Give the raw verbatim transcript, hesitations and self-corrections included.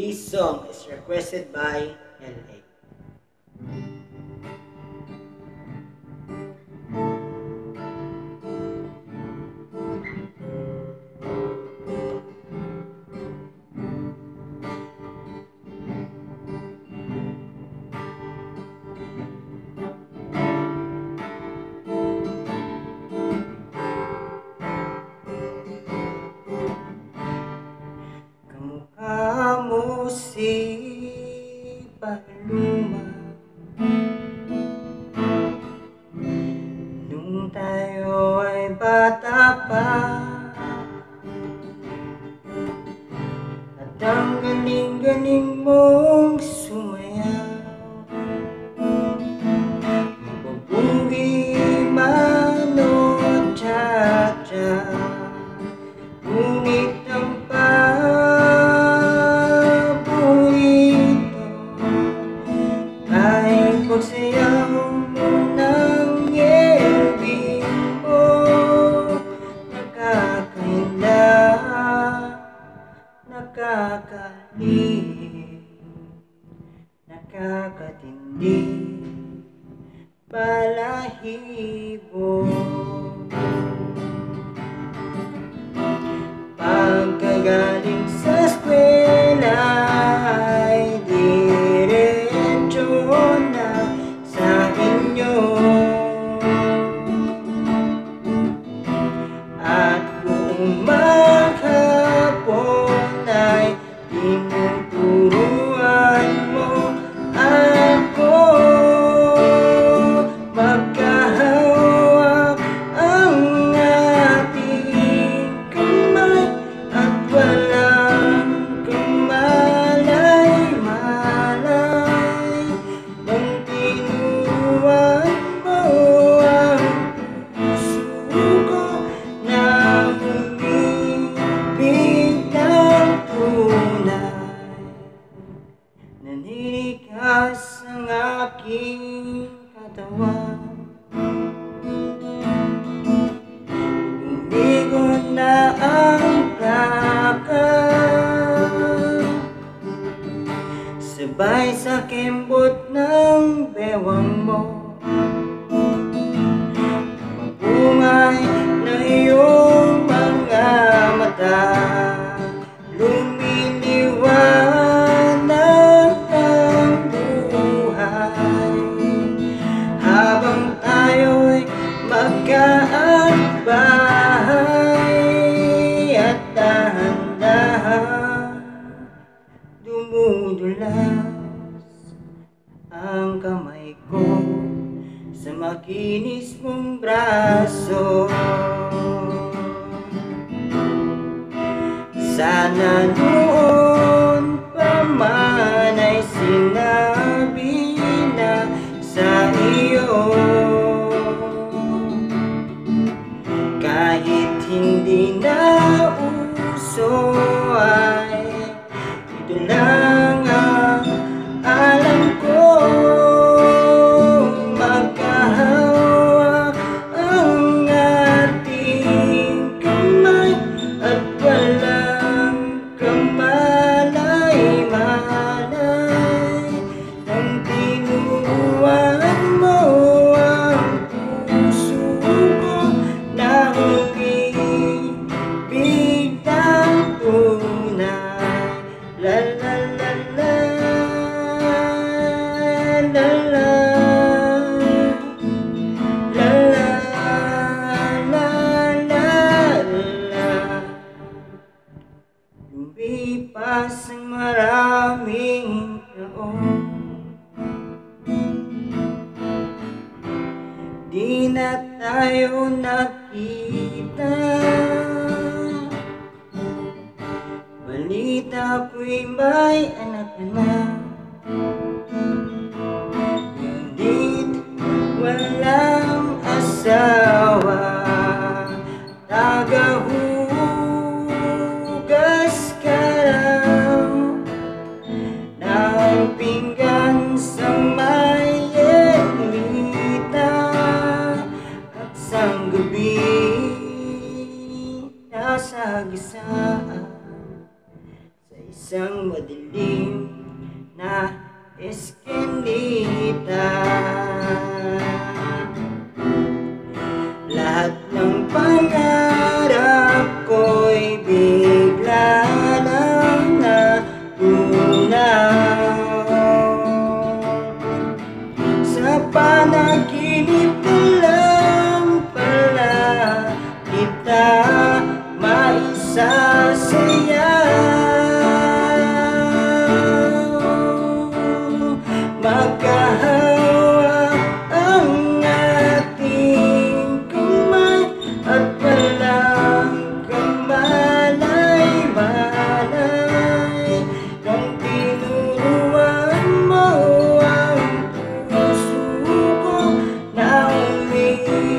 This song is requested by L A. Kamu si Paloma nung tayo ay bata pa, at ang galing-galing mong sumayaw, mabubugi man o cha-cha, ngunit ang pagsayaw mo ng yelbing mo, nakakahinda, nakakahilig, nakakatindi, balahibo. Pagkagaling sa eskwela ay diretso na sa inyo, at buong maghapon ay tinuturuan mo ako. Magkahawak ang ating kamay at walang kamalay-malay, nang tinuruan mo ang puso ko na umibig ng tunay. Naninigas ang aking katawan, umigot na ang plaka, sabay sa kembot ng bewang mo, mabungay na iyong mga mata, lumiliwanag ang buhay, habang tayo'y magkaakbahay, at dahan-dahan dumudulas ang kamay ko sa makinis mong braso. Sana noon pa man ay sinabi na sa iyo, kahit hindi na uso ay ito lang ang alam ko. Magkahawak ang ating kamay at walang kamalay-malay, nang tinuruan mo ang puso ko na umibig ng tunay. La la la la la la la la la la. Lumipas ang maraming taon, di na tayo nakita, balita ko'y may anak na, ngunit walang asawa, tagahugas ka raw ng pinggan sa may ermita, at sang gabi nasa gisaan sa isang madilim gabi